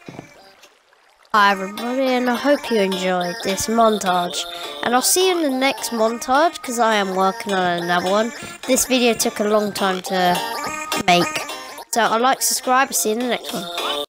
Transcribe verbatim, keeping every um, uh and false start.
Hi everybody, and I hope you enjoyed this montage. And I'll see you in the next montage, because I am working on another one. This video took a long time to make. So I'd like to subscribe, see you in the next one.